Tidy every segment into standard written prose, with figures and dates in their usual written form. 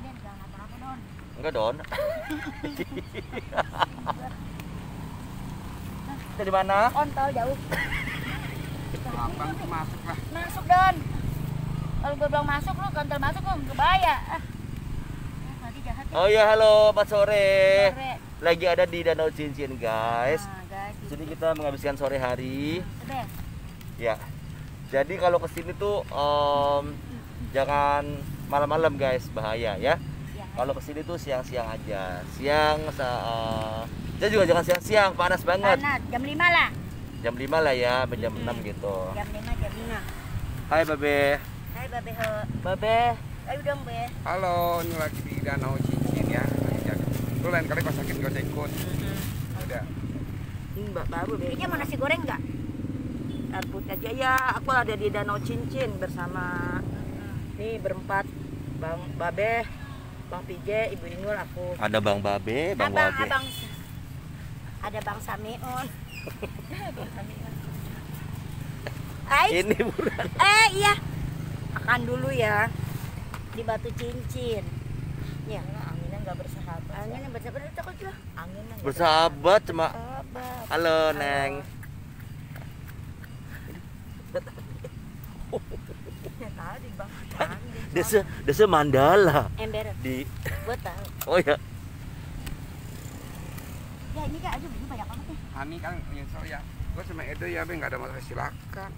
Enggak, Don. Dari mana? Kontol jauh. Abang tuh masuk lah. Masuk, Don. Kalau gue bilang masuk, lu kontol masuk, lu kebaya. Nanti jahat ya. Oh ya, halo, Pak sore. Sore. Lagi ada di Danau Cincin, guys. Nah, guys. Di sini kita menghabiskan sore hari. Tebel. Ya. Jadi kalau kesini tuh jangan malam-malam, guys, bahaya ya. Kalau kesini tuh siang-siang aja. Saya juga jangan siang-siang, panas banget. Panas, jam 5 lah. Jam 5 lah ya, jam 6 gitu. Jam 5, jam 5. Hai, Babe. Hai, Babe He. Babe. Ayo dong, Be. Halo, ini lagi di Danau Cincin ya. Lu lain kali kalau sakit gak usah ikut. Udah. Mbak baru deh. Ini mau nasi goreng nggak? Arbut aja ya. Aku ada di Danau Cincin bersama nih berempat, Bang Babe, Bang PJ, Ibu Inul, aku. Ada Bang Babe, Bang Babe. Ada Bang Samiun. Ini bukan. Iya. Makan dulu ya. Di Batu Cincin. Ya, Anginnya nggak bersahabat. anginnya bersahabat takut juga. Anginnya nggak Bersahabat cuma. Sahabat. Halo, Neng. tadi Bang. Desa Mandala Ember. di. Gue tahu. Oh ya. Ya ini Kak, aduh ini banyak banget nih. Hani kan nyesel ya. Gue sama Edo ya, Be, nggak ada masalah, silakan.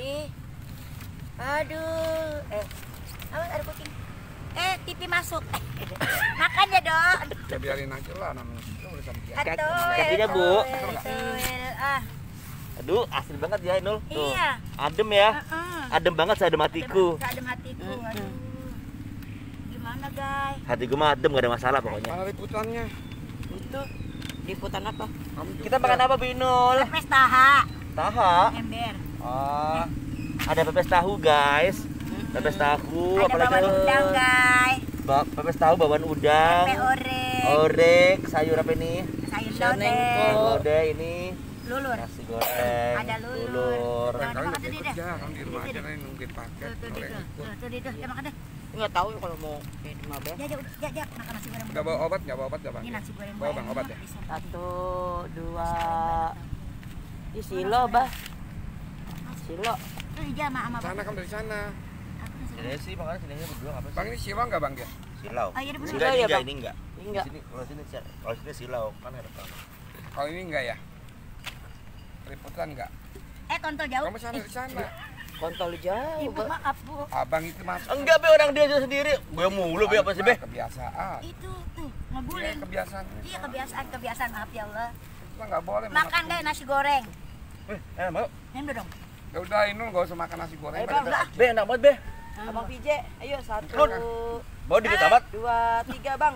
Aduh. Awas ada kucing. TV masuk. Makan ya, Don. Ya biarin aja lah namanya. Itu urusan dia. Kakinya, Bu. Ah, Aduh, asli banget ya, Inul. Tuh. iya. Adem ya. Adem banget saya adem hatiku. Adem hatiku. Aduh. Gimana, guys? Hatiku mah adem, gak ada masalah pokoknya. Mana liputannya? Itu liputan apa? Kamu juga. Kita makan apa, Bu Inul? Pepes taha. Taha. Ember. Oh. Ada pepes tahu, guys. Pepes tahu, Ada bawang udang, guys. Pepes tahu bawang udang. Tempe orek. Orek, sayur apa ini? Sayur Senengko. lodeh. Lodeh ini. Lulur. Nasi goreng. Ada lulur. Lulur. Nah, Kalian makan nggak tadi ikut deh. ya, kamu di rumah aja nih nungguin paket. Tuh, Boleh tuh, ikut. tuh, ya makan deh. Nggak tahu kalau mau ini mah Bang. Ya, udah, makan nasi goreng. Nggak bawa obat, nggak bawa obat nggak bang? Ini nasi goreng. Bawa bang obat ya. 1, 2. Di silo bah. Silo. Tuh di jam sama Sana kamu dari sana. Sini sih, makanya sini berdua apa sih? Bang ini silau nggak bang dia? Silau. Oh, iya, ada bener. Enggak, Silau ya, Bang? ini enggak. Enggak. Kalau sini silau kan ada kamu. Kalau ini enggak ya? Liputan enggak? Kontol jauh. Kamu sana dari sana. Kontol jauh. Ibu Bang. maaf, Bu. Abang itu masuk. Enggak, Be, orang dia aja sendiri. Gue mulu, Be, apa sih, Be? Kebiasaan. Itu tuh Iya, ngebuling. kebiasaan. Iya, kebiasaan maaf ya Allah. Kita nggak boleh Makan deh nasi goreng. Mau? Minum dong. Ya udah Inul nggak usah makan nasi goreng. Ayo, Bang. Be, enak banget, Be. Abang PJ, ayo 1, Mau dikit amat? 2, 3 Bang.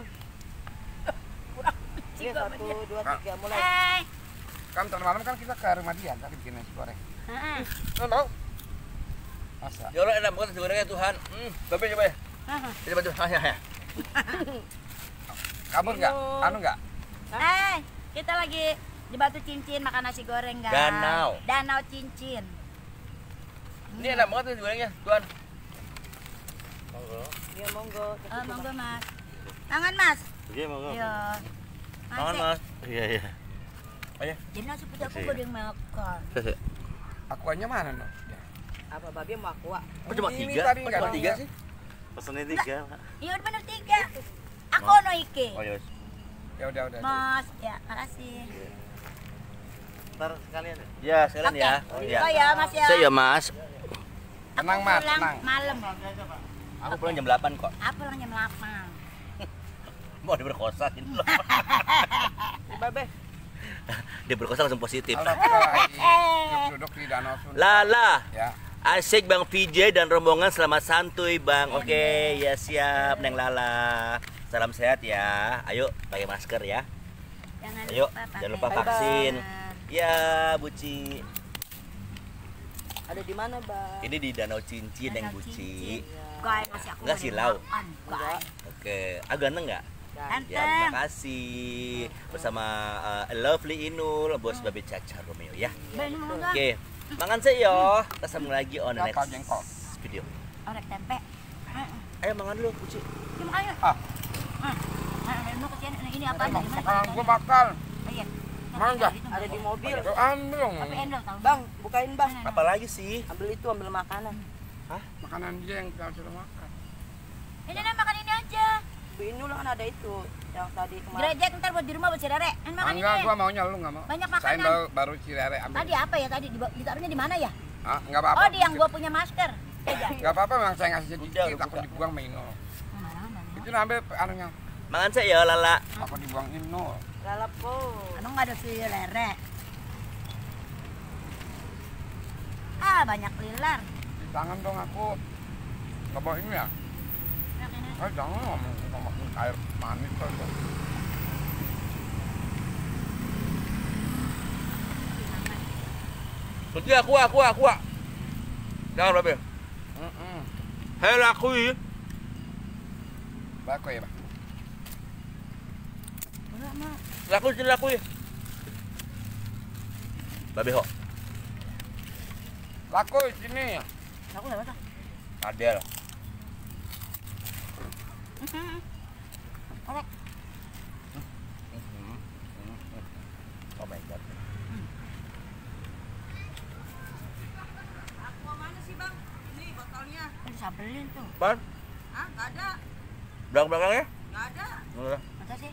Iya 1, 2, 3 mulai. Kan tahun malam kan kita ke rumah dia tadi bikin nasi goreng. Heeh. Mau? Masa? Ya Allah, enak banget nasi gorengnya, Tuhan. Babe coba ya. Coba tuh. Ya. Kamu nggak? Anu nggak? Kita lagi di Batu Cincin makan nasi goreng, guys. Danau Cincin. Ini enak banget nasi gorengnya, Tuhan. Iya monggo. Monggo, Mas. Tangan, Mas. Iya, monggo. Iya. Tangan, Mas. Iya. Ayo. Jadi nasi putih aku gak ada yang makan. Akuanya mana no? Apa Babe mau aqua? Kok cuma Ini 3? tadi Kok nggak cuma ada 3 tiga. sih? Pesennya 3. Iya udah bener 3. Aku no iki. Oh, iya. Ya udah. Mas, ya makasih. Ntar sekalian. Ya, sekalian Oke. ya. Oh ya, Mas ya. Saya ya, Mas. Tenang, Mas, pulang tenang. malam. Aku pulang jam 8 kok. Aku pulang jam 8. Mau diperkosa ini loh. Babe. Dia berkosa langsung positif. Halo, kita lagi duduk di Danau Sunter. Lala. Ya. Asik Bang VJ dan rombongan, selamat santuy Bang. Oke, ya siap Neng Lala. Salam sehat ya. Ayo pakai masker ya. Ayo, jangan lupa vaksin. Ya, Buci. Ada di mana, Bang? Ini di Danau Cincin yang Buci. Guys, masih aku Enggak silau. Enggak. Oke, ganteng nggak? Dan Ya, terima kasih bersama Lovely Inul, Bos Babe Caca Romeo ya. Oke, makan saya yo. Kita sambung lagi on the Berapa next jengkol? video. Orek tempe. Ayo makan dulu, Buci. Gimana? Ah, Mau ke sini. Ini apa? Dari mana? Makanan gua bakal. Iya. Mana enggak? Ada di mobil. Gua ambil dong. Tapi endol tahu. Bang, bukain bang. Apa lagi sih? Ambil itu, ambil makanan. Makanan dia yang kita sudah makan. Ini makan ini aja. Bu Inul kan ada itu yang tadi kemarin. Gerejek ntar buat di rumah buat si Rere. Makan ini. Enggak, gua maunya lu enggak mau. Banyak Saya makanan. baru si Rere ambil. Tadi apa ya tadi? Ditaruhnya di mana ya? Ah, enggak apa-apa. Oh, di yang gua punya masker. Enggak apa-apa, memang saya ngasih sedikit, Udah, aku dibuang sama Inul. Mana? Itu ambil anunya, Makan saya ya Lala. aku dibuang Inul. Lalap po. Emang nggak ada si Rere? Ah, banyak lilar. Di tangan dong aku. Enggak bawa ini ya? Jangan ngomong air manis tuh. Berarti aku. Jangan Babe. Hei lakui. Bako ya, Pak. Lakui. Babe ho. Laku sini. Aku lewat ah. Adel. Korek. Oh my god. Aqua mana sih bang? Ini botolnya. Disabelin tuh. Pan, Ah, nggak ada. belakang-belakangnya? Nggak ada. Udah. Masa sih?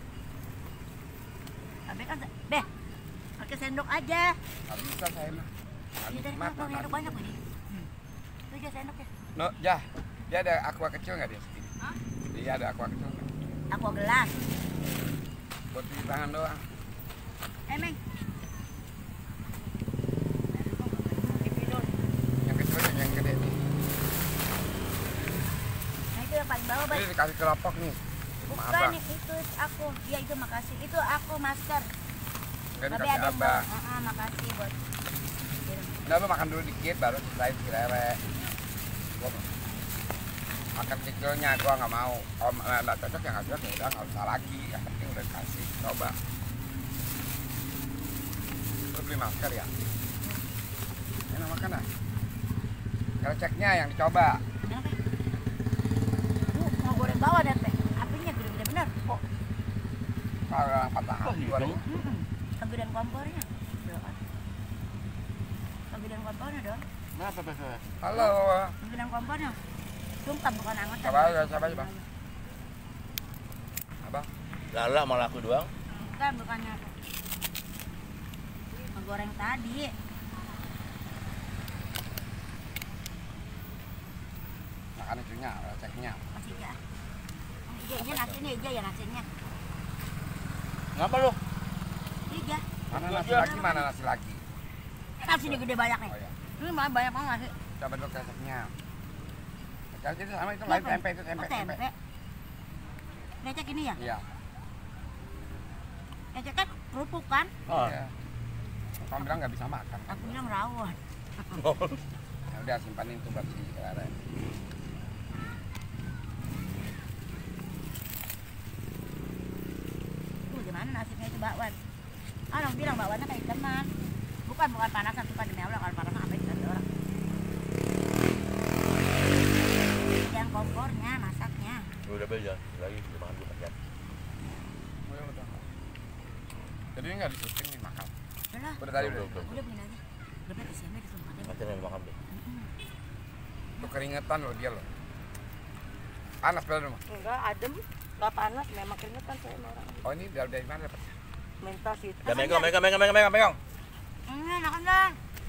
Abe kan, pakai sendok aja. Nggak bisa saya mah. Ini dari mana? Sendok banyak ini. Itu aja sendok ya. No, dia ada aqua kecil nggak dia segini? Iya ada aqua kecil nggak? Aku gelas. Buat di tangan doang. Meng. Yang kecil yang gede nih. Nah itu yang paling bawah, Bang. Ini dikasih kelopak nih. Bukan, Abang. itu aku. Iya itu makasih. Itu aku masker. Kan Tapi dikasih ada yang abang. bawa. Makasih buat. Udah lu makan dulu dikit baru selain si Rere. Gua makan kecilnya gua nggak mau. Kalau nggak cocok ya nggak cocok ya udah nggak usah lagi. Yang penting udah dikasih. Coba. Lu beli masker ya? Enak makan ah. Kreceknya yang dicoba. Kenapa? Mau goreng bawah dan teh. Apinya gede-gede bener. Kok Kalau orang patah hati gua. kegedean kompornya. Kegedean kompornya dong. Kenapa Bebe? Halo. Kegedean kompornya. Sumpah bukan anget. Siapa aja bang? Abang. Lala mau laku doang. Bukan, bukannya. Menggoreng tadi. Makan itunya, kreceknya. Masih ya. Ija nasinya Ija ya nasinya. Kenapa lu? Ija. Mana nasi lagi? Mana nasi lagi? Nasi ini gede banyak nih. Oh ya. Ini malah banyak banget nasi. Coba dulu kreceknya. Krecek itu sama itu lain tempe itu tempe. Oh, tempe. Krecek ini ya? Iya. Krecek kan kerupuk kan? Oh. Iya. Kamu bilang nggak bisa makan. Aku bilang rawon. Ya udah simpanin tuh buat si Rere. Gimana nasibnya itu bakwan? Orang bilang bakwannya kayak teman. Bukan panasan, sumpah demi Allah. Kalau panasan apa itu orang. Yang kompornya, masaknya. Udah beda. Lagi kita makan dulu kan. Oh, ya udah. Jadi nggak disuting nih makan. Udah, Udah tadi Udah, udah. udah. udah begini aja. Udah berarti siapa di sumpah. Macam yang makan deh. Tuh keringetan loh dia loh. Panas pada rumah. Enggak, adem. Enggak panas, memang keringetan saya sama orang. Oh ini dari mana dapat? Mentas itu. Ya megang. Ini makan dong.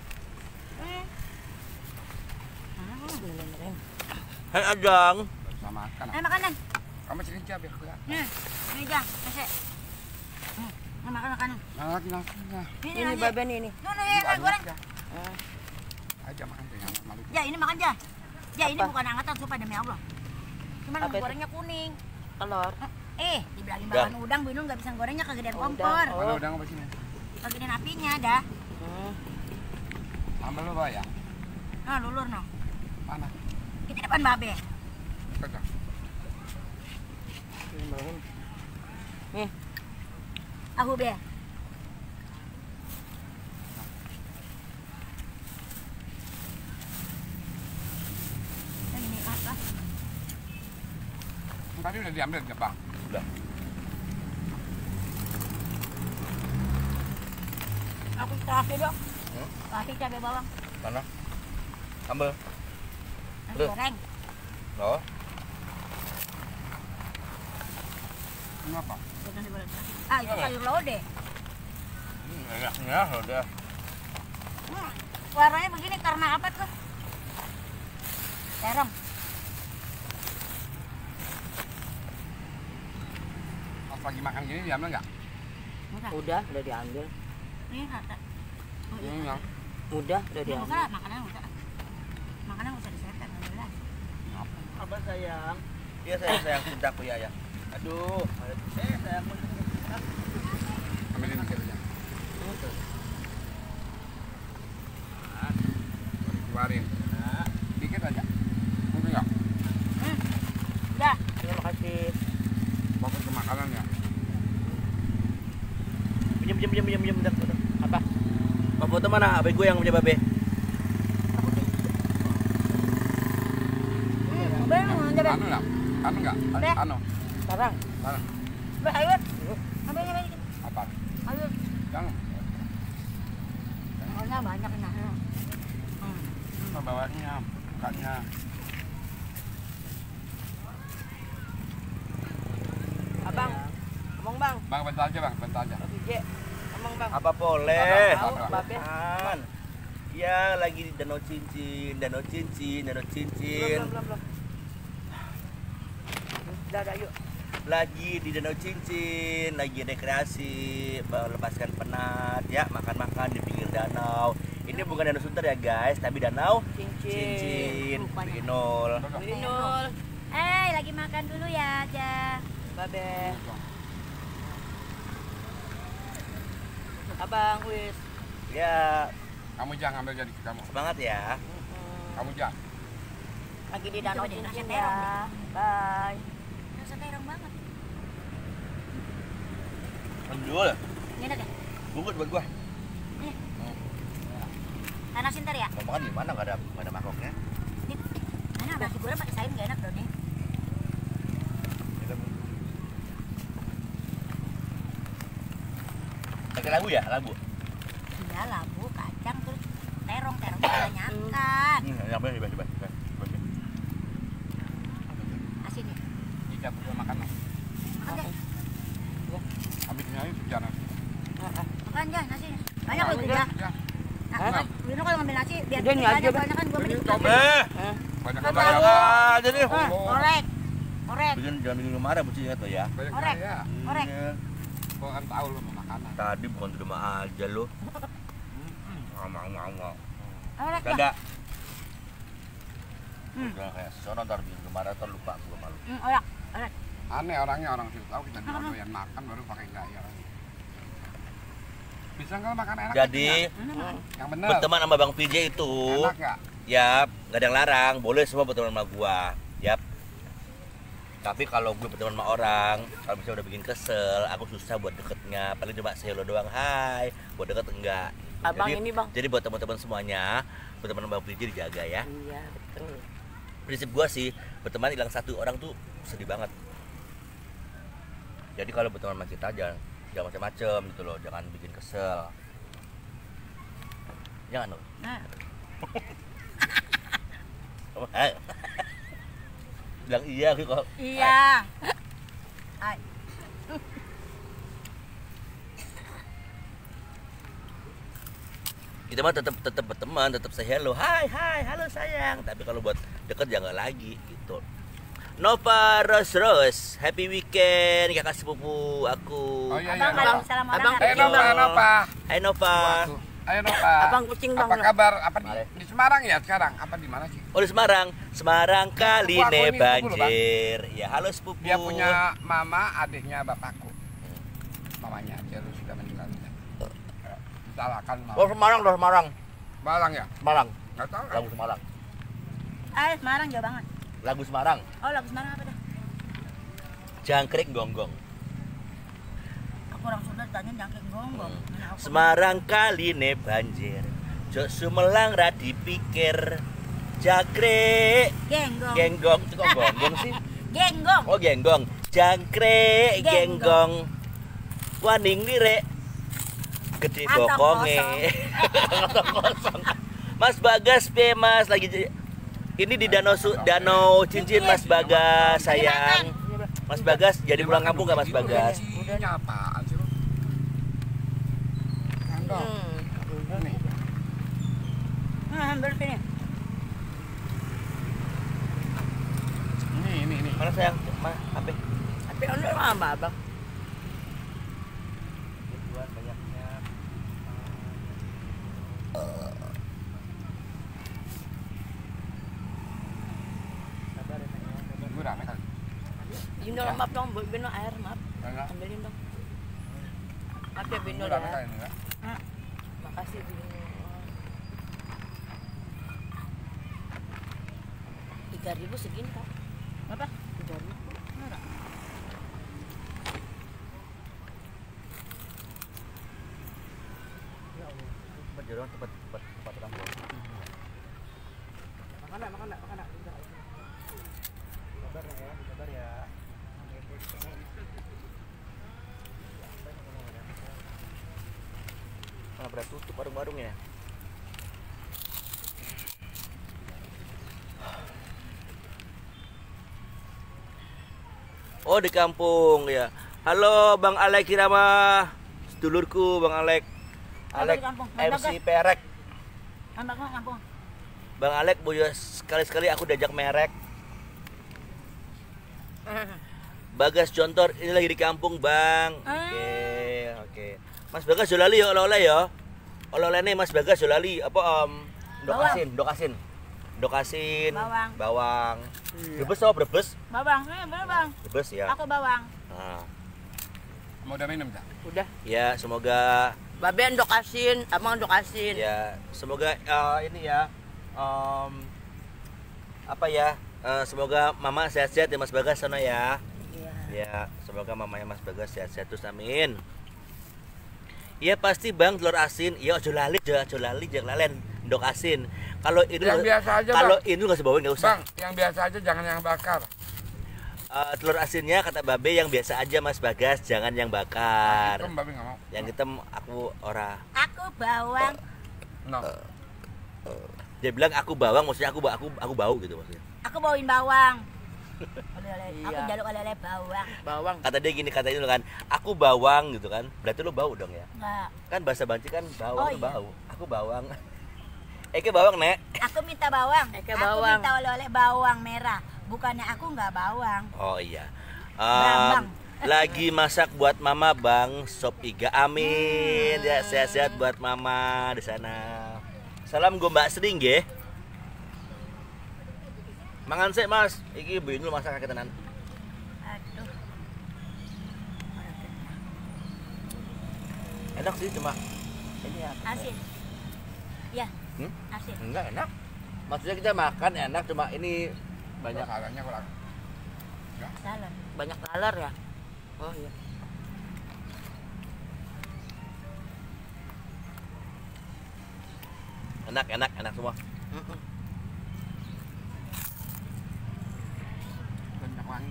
Hai Ajang. Bisa makan. Makan dan. Kamu sini aja biar aku ya. Nih, ini aja, kasih. Makan makanan. Nah lagi nasinya. Ini Ini aja. babe nih. Nuh, ya, goreng. Aja makan tuh yang malu. Ya, ini makan aja. Ya, ini Apa? bukan angkatan sumpah demi Allah. Cuman Apa itu? gorengnya kuning. Telur. Dibilangin bahan udang, Binun nggak bisa gorengnya kegedean Oh, kompor. udang. Mana udah apa sini? Kegedean apinya dah. Sambal lu bawa ya? Nah, lulur no. Mana? Itu depan babe. Pegang. Nih, Aku be. Ini apa? tadi udah diambil Bang. Udah. Aku terakhir dong. Kasih cabai bawang. Mana? Sambal. Nasi Tuh. goreng. Oh. Kenapa? Nasi goreng. Ah, itu sayur lodeh. Enaknya udah. Warnanya begini karena apa tuh? Terong. Pas lagi makan gini diambil nggak? Udah. Udah diambil. Ini harta. Ini yang Udah Ini diambil. bukan makanan usah. Makanan usah disetan, nggak jelas. Apa sayang? Iya sayang cintaku ya. Aduh, sayang. ambilin kecilnya. Keluarin. Dikit aja. Mungkin nggak? Udah. Terima kasih. Fokus ke makanan ya. Pinjam. Apa? Mau foto mana? Abe gue yang punya babe. Anu nggak? Anu nggak? Anu. Sekarang. Anu. Ayo. Ambil. Apa? Ayo. Yang Soalnya banyak nah. bawahnya, bukanya. Abang. Ngomong Bang. Bang bentar aja Bang, bentar aja. Pak PJ. Ngomong Bang. Apa boleh? Tahu Babe. Aman. Ya lagi di Danau Cincin. Belum. Udah yuk. Lagi di Danau Cincin, lagi rekreasi, melepaskan penat, ya makan-makan di pinggir danau. Ini bukan Danau Sunter ya guys, tapi Danau Cincin. Binul. Winul. Lagi makan dulu ya aja. Babe. Abang wis. Ya Kamu jangan ambil jadi kamu. semangat ya. Kamu jangan. Lagi di danau Itu deh, Cincin nasi ya. terong Bye. Rasa terong banget. Menjual, Ini enak ya? bungkus buat gua. Tanah sinter ya? Mau makan di mana? Gak ada mangkoknya. Ini enak nasi goreng pakai sayur nggak enak loh nih. Pakai labu ya, labu. Iya labu, kacang terus terong kebanyakan. Coba. Asin ya? Jika perlu makan. Oke. Ambilnya itu jangan. Makan aja nasi. Banyak loh juga. Ya. Nah, Wino kalau ngambil nasi biar Udah, ini banyak aja, Bang. banyak kan gue beli. Banyak Kan banyak. aja nih. Orek. Jangan bikin lu marah, bucin ingat tuh ya. Banyak Orek. ya. Orek. Iya. Gua kan tahu lu mau makanan. Tadi bukan di rumah aja lu. Mau. Orek ya? Kagak. Udah kayak sono ntar bikin lu marah ntar lupa gua malu. Orek. Aneh orangnya, orang situ tahu kita dulu yang makan baru pakai gaya. Bisa nggak makan enak? Jadi yang benar. berteman sama Bang PJ itu, Enak nggak? ya gak ada yang larang, boleh semua berteman sama gua, yap. Tapi kalau gue berteman sama orang, kalau misalnya udah bikin kesel, aku susah buat deketnya. Paling cuma say hello doang, hai, buat deket enggak. Abang Jadi, ini Bang. jadi buat teman-teman semuanya, berteman sama Bang PJ dijaga ya. Iya betul. Prinsip gua sih, berteman hilang satu orang tuh sedih banget. Jadi kalau berteman sama kita jangan macam-macam gitu loh, jangan bikin kesel. Jangan loh. Nah, Bilang iya gitu kok. iya. Hai. Kita mah tetap berteman, tetap say hello, hai, halo sayang. Tapi kalau buat deket jangan lagi gitu. Nova Ros, happy weekend kakak sepupu aku. Oh iya Abang iya. kalau salam Abang orang Ayo Nova, Nova. Hai Nova. Ayo Nova. Abang kucing Bang. Apa kabar? Apa Mari. di Semarang ya sekarang? Apa di mana sih? Oh di Semarang, Semarang kali Sepupu aku ini ini, sepupu lu, banjir. Ya halo sepupu. Dia punya mama, adiknya bapakku. Mamanya aja lu sudah meninggal. Salahkan mama. Oh Semarang. Balang ya? Semarang. Enggak tahu. Lagu Semarang. Semarang jauh banget. Lagu Semarang. Oh lagu Semarang apa dah? Jangkrik gonggong. Aku orang Sunda tanya jangkrik gonggong. Mana aku- Semarang kali ini banjir. Jok Sumelang ra dipikir. Jangkrik Genggong. genggong itu kok gonggong sih? Genggong. Oh genggong. Jangkrik, Genggong. genggong. Waning lire. Gede Kantong bokonge. Kantong kosong. Mas Bagas piye Mas lagi ini di Danau Cincin Mas Bagas sayang. Mas Bagas jadi pulang kampung nggak Mas Bagas? Udah apaan sih lu? Kandong. Nih. Ambil sini. Ini. Mana sayang? Mana? HP? Tapi ono sama Abang. Buat banyaknya. Gue rame kan. Ini dong, maaf dong, Bino air, maaf. Enggak. Ambilin dong. Maaf ya Bino Gue ya. rame kan enggak. Makasih Bino. 3.000 segini Kak. Apa? 3.000. Tempat rambut. Makan. Sabar ya. Mana berat tutup warung-warungnya? Oh di kampung ya. Halo Bang Alek Kirama, sedulurku Bang Alek. Alek di kampung? MC Perek. Ambak mau kampung. Bang Alek boleh sekali-sekali aku diajak merek. Bagas Contor ini lagi di kampung Bang. Oke. Mas Bagas jolali ya oleh-oleh ya. Oleh-oleh nih Mas Bagas jolali apa dokasin. Bawang. Brebes apa brebes? Bawang, bener Bang. Brebes ya. Aku bawang. Nah, Mau udah minum tak? Udah. ya semoga Babe dokasin, Abang dokasin. ya semoga ini ya apa ya semoga Mama sehat-sehat ya Mas Bagas sana ya. Iya. Ya, semoga mamanya Mas Bagas sehat-sehat terus amin. Iya pasti Bang telur asin. Iya ojo lali jangan lalen ndok asin. Kalau ini Yang biasa aja, kalau Bang. ini nggak usah bawain nggak usah. Bang, yang biasa aja jangan yang bakar. Telur asinnya kata Babe yang biasa aja Mas Bagas, jangan yang bakar. Hitam babi nggak mau. Yang hitam aku ora. Aku bawang. No. Dia bilang aku bawang, maksudnya aku bau gitu maksudnya. Aku bawain bawang. Oleh-oleh. Aku Iya. jaluk oleh-oleh bawang. Bawang. Kata dia gini kata itu kan, aku bawang gitu kan. Berarti lu bau dong ya. Enggak. Kan bahasa Banci kan bawang Oh, lu iya. bau. Aku bawang. Eke bawang, Nek. Aku minta bawang. Eke Aku bawang. minta oleh-oleh bawang merah. Bukannya aku nggak bawang. Oh iya. Brambang. Lagi masak buat Mama Bang sop iga. Amin. Ya sehat-sehat buat Mama di sana. Salam gue Mbak Sering nggih. Mangan sih Mas. Iki Bu Inul masak tenan. Aduh. Enak sih cuma ini ya. Asin. Ya. Hmm? Asin. Enggak enak. Maksudnya kita makan enak cuma ini banyak Bakarannya kurang. Salon. Banyak laler ya? Oh iya. enak semua. Banyak wangi.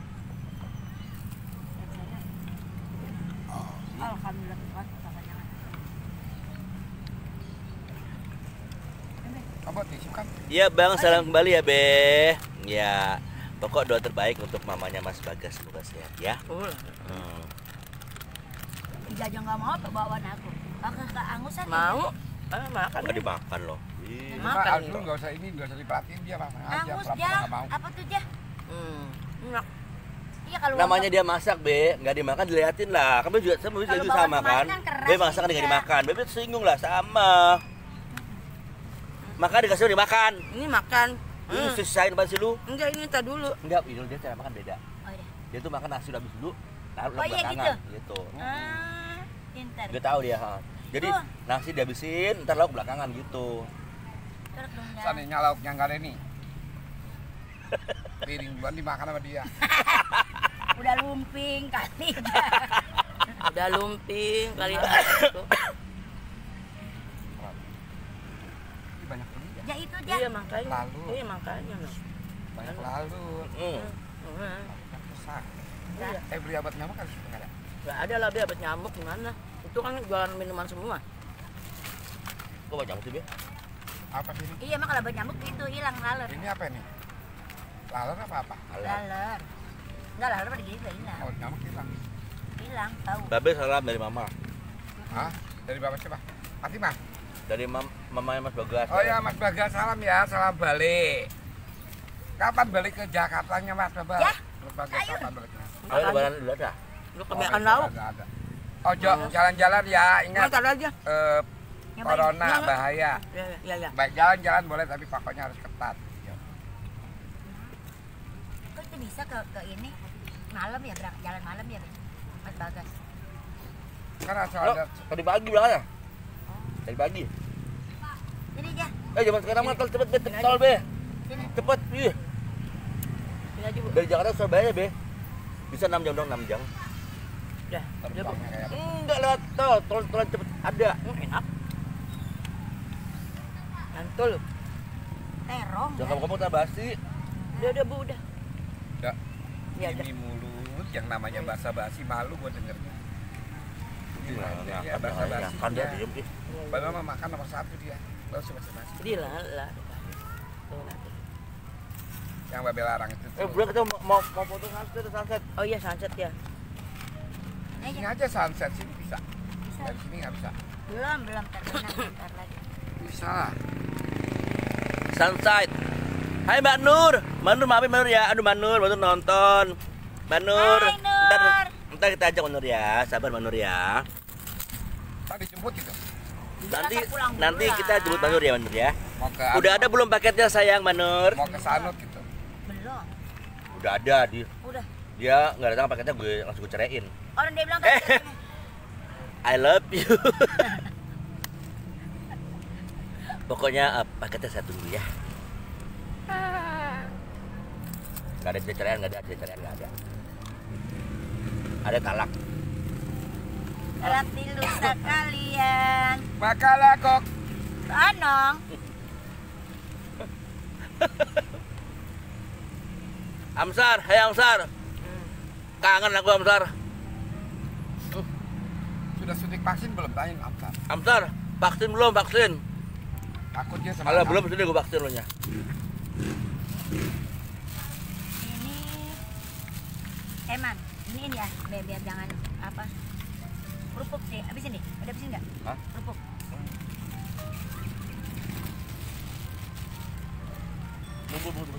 Alhamdulillah kuat katanya. Apa tisu kan? Iya Bang, salam kembali ya Be. Ya, pokok doa terbaik untuk mamanya Mas Bagas semoga sehat ya. Jajang nggak mau apa bawaan aku. Pakai ke angusan. Mau? Makan. Nggak dimakan loh. Ini Makan Pak, dong. lu nggak usah diperhatiin dia Pak. Aja Angus pura-pura dia. nggak mau. Apa tuh dia? Enak. Iya kalau Namanya dia masak Be, nggak dimakan diliatin lah. Kamu juga sama Kalau itu bawang sama kan? kemarin kan keras Be masak ini nggak ya. dimakan. Be tersinggung lah sama. Makan dikasih dimakan. Ini makan. Lu sisain apa sih lu? Enggak, ini tak dulu. Enggak, ini dia cara makan beda. Oh iya. Dia tuh makan nasi udah habis dulu, taruh Oh, iya belakangan gitu. Pintar. Dia tahu dia. Ha. Jadi Oh. nasi dihabisin, ntar lauk belakangan gitu. Terus dong, Jan. Saninya lauknya nggak ada nih. Piring duluan dimakan sama dia. Udah lumping kali. Udah lumping kali itu. Ini banyak beli ya. Ya itu dia. Iya makanya. Lalu. Iya makanya. No. Banyak lalu. Besar. Iya. Beli obat nyamuk harus nggak ada. Nggak ada lah Be, obat nyamuk gimana? Itu kan jualan minuman semua. Kok banyak nyamuk sih, Be? Apa sih ini? Iya mah kalau nyamuk itu hilang laler. Ini apa ini? Laler apa? Laler. Enggak laler pada gitu hilang. Oh, nyamuk hilang. Hilang tahu. Babe salam dari mama. Hah? Dari bapak siapa? Fatimah? Dari mamanya Mas Bagas. Oh ya Mas Bagas, salam ya, salam balik. Kapan balik ke Jakartanya Mas Bagas? Ya. Mas Bagas kapan baliknya? Ayo lebaran dulu ada. Lu kebanyakan lauk. Ada. Oh, jalan-jalan ya, ingat. Ntar aja. Corona Nggak. bahaya. Ya. Baik jalan-jalan boleh tapi pokoknya harus ketat. Kok itu bisa ke ini malam ya berangkat jalan malam ya Mas Bagas. Kan asal Lo, ada tadi pagi bilangnya. Tadi pagi. Ini aja. Zaman sekarang mah cepet Be, tol Be. Sini. Cepet, ih. Ini aja, Bu. Dari Jakarta ke Surabaya, Be. Bisa 6 jam dong, 6 jam. Dah, udah, Bu. terbangnya kayak apa? Enggak lewat tol cepet ada. Enak. Mantul. Terong. Jangan kamu tak basi. Udah, Bu, udah. Udah. Iya, dah. Ini mulut yang namanya basa-basi malu gua dengernya. Iya, basa-basi. kan dia diem sih. Padahal mah makan nomor 1 dia. Lo sih basa-basi. Jadi lah. Yang Babe larang itu. Bulan kita mau foto sunset. Oh iya, sunset ya. Ini Ini aja. aja sunset sini bisa. Bisa. Dari sini nggak bisa. Belum ntar lagi. Bisa lah. Sunset. Hai Mbak Nur. Maafin Mbak Nur ya. Aduh Mbak Nur nonton. Mbak Nur. Hai, Nur. Ntar kita ajak Mbak Nur ya. Sabar Mbak Nur ya. Tadi jemput gitu. Nanti kita jemput Mbak Nur ya Mbak Nur ya. Mau ke Udah ada belum paketnya sayang Mbak Nur? Mau ke Sanut gitu. Belum. Udah ada Udah. dia nggak datang paketnya langsung gue ceraiin. Orang dia bilang tadi katanya. I love you. Pokoknya paketnya saya tunggu ya. Gak ada ceraian, nggak ada. Ada talak. Latih lusa kalian. Makalah kok. Anong. Amsar, hai Amsar. Kangen aku Amsar. Sudah suntik vaksin belum? Tanya Amsar. Amsar, vaksin belum? Vaksin. Takutnya sama. Kalau belum sudah gue vaksin lo nya. Ini Eman. Ini ya, biar jangan apa. Kerupuk sih. Habisin deh. Udah habisin enggak? Hah? Kerupuk. Bumbu.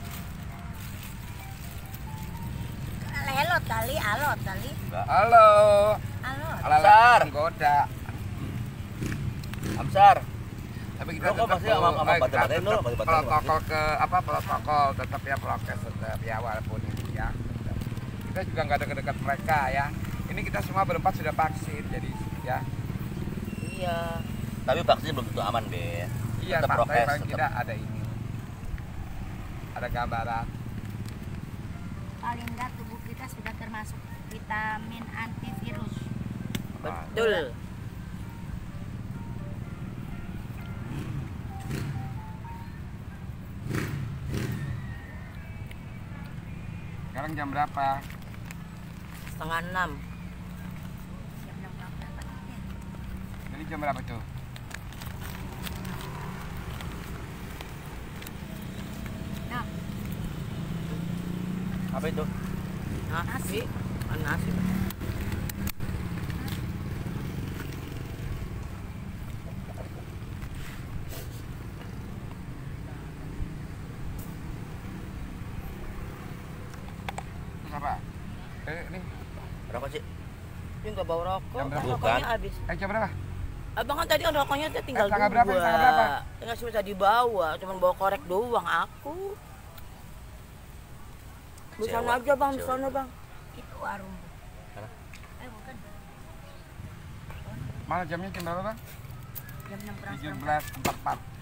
Lelot kali, alot kali. Halo. Alot. Amsar. Goda. Amsar. Tapi kita Lo kok tetap masih sama batu-batuin lo, batu-batuin lo protokol ke apa protokol tetap ya prokes tetap ya walaupun ini ya. Tetap. Kita juga nggak dekat-dekat mereka ya. Ini kita semua berempat sudah vaksin jadi ya. Iya. Tapi vaksin belum tentu aman, Be. Iya, Tetap tapi prokes, paling tetap. tidak ada ini. Ada gambaran. Paling enggak tubuh kita sudah termasuk vitamin antivirus. Betul. Sekarang jam berapa? 5:30. Jam 6.48 ya. Jadi jam berapa tuh? Nah, Apa itu? Nasi. Nasi. Terus apa? Ini Berapa sih? Dia nggak bawa rokok. Jam berapa? Rokoknya Bukan. habis. jam berapa? Abang kan tadi kan rokoknya dia tinggal Setengah dua. berapa, setengah berapa? Nggak sih bisa dibawa, cuman bawa korek doang aku. Di sana aja bang, di sana bang. itu warung. Mana? Bukan. Mana jamnya jam berapa, Bang? Jam 6 kurang 17.44.